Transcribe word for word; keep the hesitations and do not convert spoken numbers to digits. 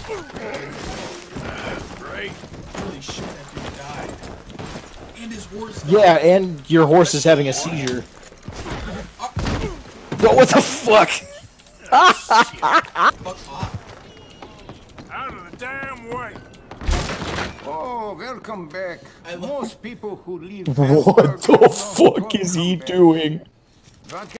Great. Holy shit, that dude died. And his horse died. Yeah, and your horse is having a seizure. Yo, what the fuck? Fuck off. Out of the damn way. Oh, welcome back. I love Most people who leave What the fuck is he doing?